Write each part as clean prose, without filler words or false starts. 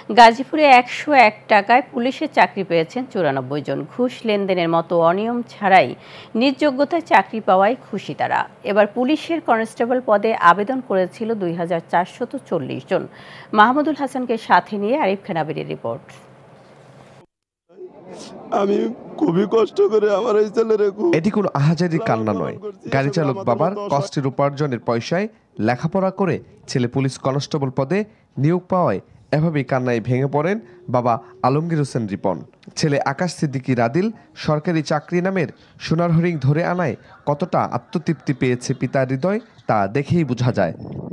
গাজীপুরে ১০১ টাকায় পুলিশের চাকরি পেয়েছেন ৯৪ জন। ঘুষ লেনদেনের মতো অনিয়ম ছাড়াই নিজ যোগ্যতায় চাকরি পাওয়ায় খুশি তারা। এবার পুলিশের কনস্টেবল পদে আবেদন করেছিল ২,৪৪০ জন। মাহমুদুল হাসানকে সাথে নিয়ে আরিফ খান আবিরের রিপোর্ট। আমি খুবই কষ্ট করে আমার এই ছেলেরে। এটি কোনো আহাজারি কান্না নয়। গাড়ি চালক বাবার কষ্টের উপার্জনের পয়সায় লেখাপড়া করে ছেলে পুলিশ কনস্টেবল পদে নিয়োগ পাওয়ায় এভাবেই কান্নায় ভেঙে পড়েন বাবা আলমগীর হোসেন রিপন। ছেলে আকাশ সিদ্দিকী রাদিল সরকারি চাকরি নামের সোনার হরিণ ধরে আনায় কতটা আত্মতৃপ্তি পেয়েছে পিতার হৃদয় তা দেখেই বোঝা যায়।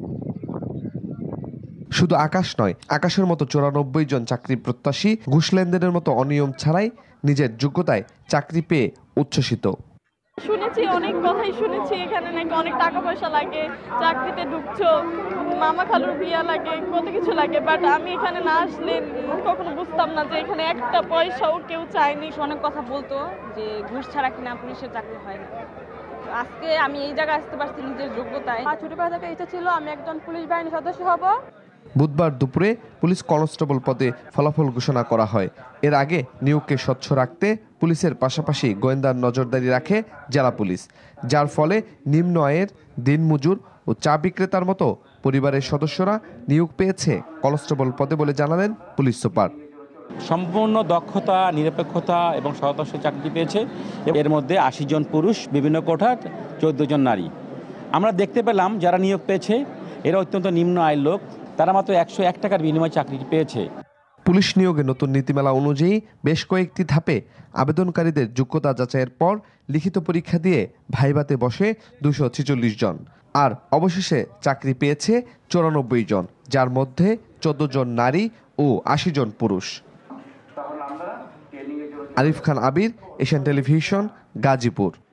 শুধু আকাশ নয়, আকাশের মতো ৯৪ জন চাকরি প্রত্যাশী ঘুষ লেনদেনের মতো অনিয়ম ছাড়াই নিজের যোগ্যতায় চাকরি পেয়ে উচ্ছ্বসিত। শুনেছি, অনেক কথাই শুনেছি, এখানে নাকি অনেক টাকা পয়সা লাগে, চাকরিতে ঢুকছো, মামা খালুর বিয়া লাগে, কত কিছু লাগে, বাট আমি এখানে না আসলে কখনো বুঝতাম না যে এখানে একটা পয়সাও কেউ চায়নি। অনেক কথা বলতো যে ঘুষ ছাড়া কিনা পুলিশের চাকরি হয় না। আজকে আমি এই জায়গায় আসতে পারছি নিজের যোগ্যতায়। ছোটবেলা থেকে ইচ্ছা ছিল আমি একজন পুলিশ বাহিনীর সদস্য হব। বুধবার দুপুরে পুলিশ কনস্টেবল পদে ফলাফল ঘোষণা করা হয়। এর আগে নিয়োগকে স্বচ্ছ রাখতে পুলিশের পাশাপাশি গোয়েন্দার নজরদারি রাখে জেলা পুলিশ, যার ফলে নিম্ন আয়ের দিনমজুর ও চা বিক্রেতার মতো পরিবারের সদস্যরা নিয়োগ পেয়েছে কনস্টেবল পদে বলে জানালেন পুলিশ সুপার। সম্পূর্ণ দক্ষতা, নিরপেক্ষতা এবং সততার সাথে চাকরি পেয়েছে। এর মধ্যে ৮০ জন পুরুষ, বিভিন্ন কোঠার ১৪ জন নারী। আমরা দেখতে পেলাম যারা নিয়োগ পেয়েছে এরা অত্যন্ত নিম্ন আয়ের লোক, তারা মাত্র ১০১ টাকার বিনিময়ে চাকরি পেয়েছে। পুলিশ নিয়োগে নতুন নীতিমালা অনুযায়ী বেশ কয়েকটি ধাপে আবেদনকারীদের যোগ্যতা যাচাইয়ের পর লিখিত পরীক্ষা দিয়ে ভাইভাতে বসে ২৪৬ জন, আর অবশেষে চাকরি পেয়েছে ৯৪ জন, যার মধ্যে ১৪ জন নারী ও ৮০ জন পুরুষ। Arif Khan Abir, Asian Television, Gazipur.